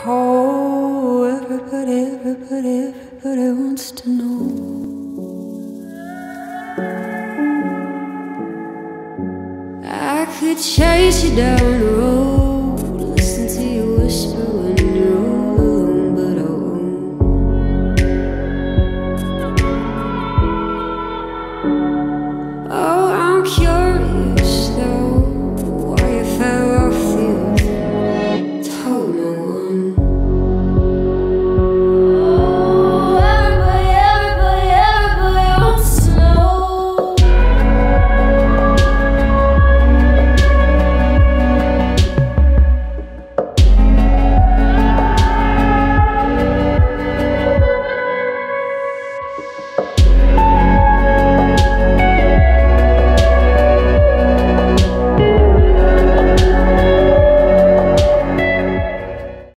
Oh, everybody wants to know. I could chase you down the road.